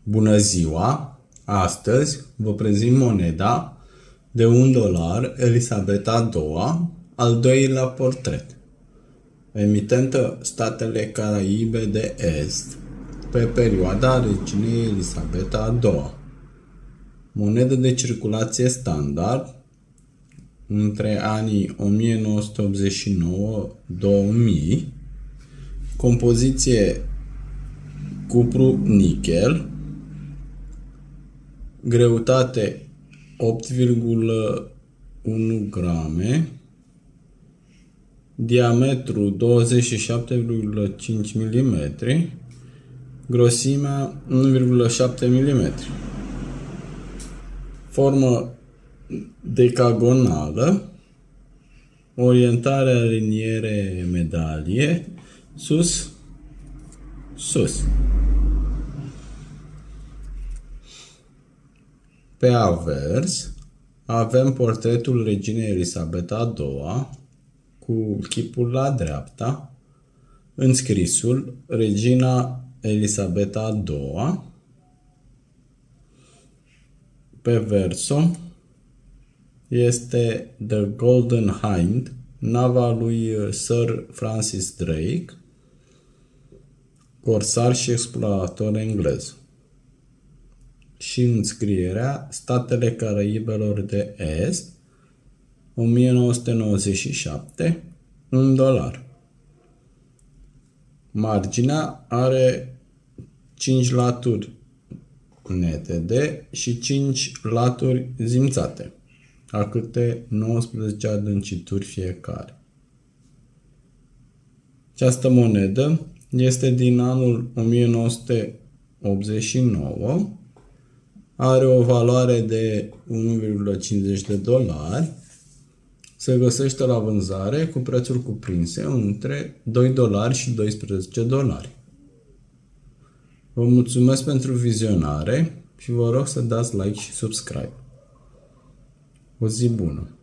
Bună ziua! Astăzi vă prezint moneda de $1 Elisabeta II, al doilea portret. Emitentă Statele Caraibe de Est, pe perioada reginei Elisabeta II. Monedă de circulație standard între anii 1989-2000, compoziție cupru-nichel, greutate 8,1 grame, diametru 27,5 mm, grosimea 1,7 mm, formă decagonală, orientare aliniere medalie, sus, sus. Pe avers avem portretul reginei Elisabeta II cu chipul la dreapta, înscrisul Regina Elisabeta II. Pe verso este The Golden Hind, nava lui Sir Francis Drake, corsar și explorator englez. Și înscrierea Statele Caraibelor de Est, 1997, $1. Marginea are 5 laturi netede și 5 laturi zimțate, a câte 19 adâncituri fiecare. Această monedă este din anul 1989, are o valoare de $1,50, se găsește la vânzare cu prețuri cuprinse între $2 și $12. Vă mulțumesc pentru vizionare și vă rog să dați like și subscribe. O zi bună!